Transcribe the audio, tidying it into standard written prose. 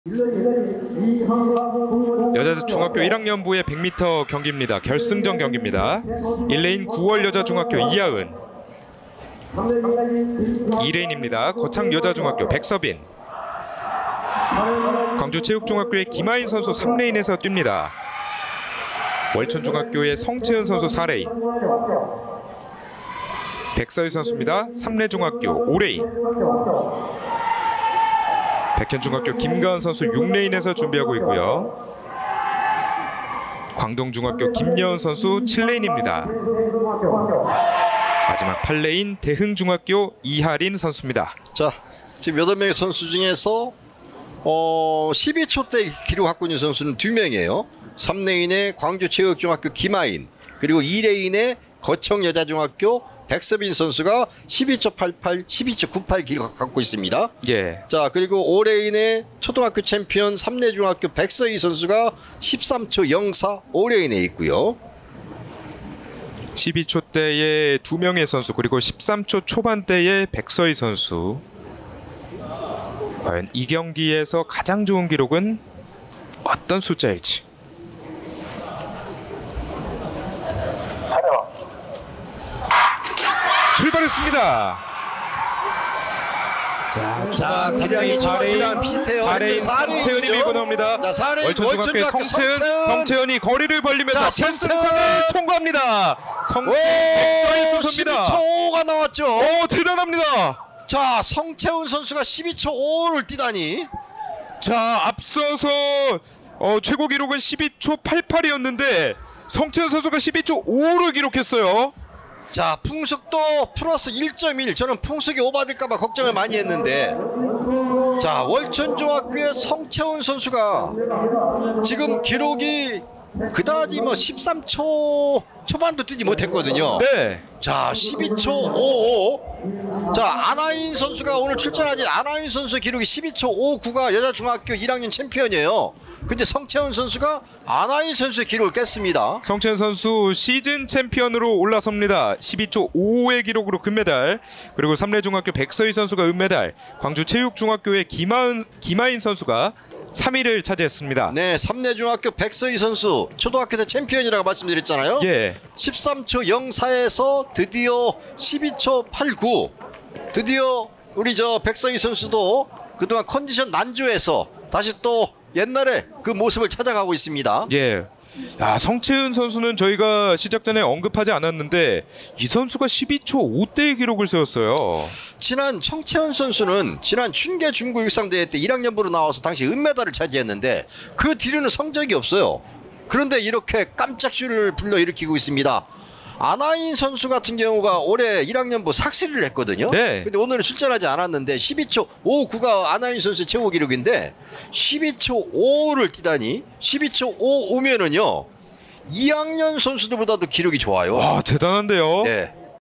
여자 중학교 1학년부의 100m 경기입니다. 결승전 경기입니다. 1레인 9월 여자중학교 이하은, 2레인입니다. 거창 여자중학교 백서빈, 광주체육중학교의 김하인 선수 3레인에서 뜁니다. 월천중학교의 성채은 선수 4레인, 백서희 선수입니다. 3레중학교 5레인, 백현중학교 김가은 선수 6레인에서 준비하고 있고요. 광동중학교 김여은 선수 7레인입니다. 마지막 8레인 대흥중학교 이하린 선수입니다. 자, 지금 8명의 선수 중에서 12초대 기록 갖고 있는 선수는 2명이에요. 3레인의 광주체육중학교 김하인, 그리고 2레인의 거청여자중학교 백서빈 선수가 12초 88, 12초 98 기록 갖고 있습니다. 예. 자, 그리고 5레인의 초등학교 챔피언 3레중학교 백서희 선수가 13초 04 5레인에 있고요. 12초대의 2명의 선수, 그리고 13초 초반대의 백서희 선수. 과연 이 경기에서 가장 좋은 기록은 어떤 숫자일지. 출발했습니다. 자, 기량이 초반이랑 비슷해요. 4레인 성채은이 밀고 나옵니다. 월천중학교의 성채은이 거리를 벌리면서 결승선을 통과합니다. 백서희 선수입니다. 12초 5가 나왔죠. 오, 대단합니다. 자, 성채은 선수가 12초 5를 뛰다니. 자, 앞서서 최고 기록은 12초 88이었는데 성채은 선수가 12초 5를 기록했어요. 자, 풍속도 플러스 1.1. 저는 풍속이 오버될까봐 걱정을 많이 했는데, 자, 월천중학교의 성채은 선수가 지금 기록이 그다지 13초 초반도 뛰지 못했거든요. 네. 자, 12초 55. 자, 안하인 선수가 오늘 출전하진 안하인 선수의 기록이 12초 59가 여자중학교 1학년 챔피언이에요. 근데 성채은 선수가 안하인 선수의 기록을 깼습니다. 성채은 선수 시즌 챔피언으로 올라섭니다. 12초 55의 기록으로 금메달. 그리고 3레중학교 백서희 선수가 은메달, 광주체육중학교의 김하인 선수가 3위를 차지했습니다. 네, 3레중학교 백서희 선수 초등학교 때 챔피언이라고 말씀드렸잖아요. 예. 13초 04에서 드디어 12초 89. 드디어 우리 백서희 선수도 그동안 컨디션 난조에서 다시 또 옛날에 그 모습을 찾아가고 있습니다. 예. 야, 성채은 선수는 저희가 시작 전에 언급하지 않았는데 이 선수가 12초 5대의 기록을 세웠어요. 지난 성채은 선수는 지난 춘계 중구 육상대회 때 1학년부로 나와서 당시 은메달을 차지했는데 그 뒤로는 성적이 없어요. 그런데 이렇게 깜짝 쇼를 불러일으키고 있습니다. 안하인 선수 같은 경우가 올해 1학년부 삭시를 했거든요. 네. 근데 오늘은 출전하지 않았는데 12초 59가 안하인 선수의 최고 기록인데 12초 5를 뛰다니. 12초 5 오면은요 2학년 선수들보다도 기록이 좋아요. 와, 대단한데요. 네.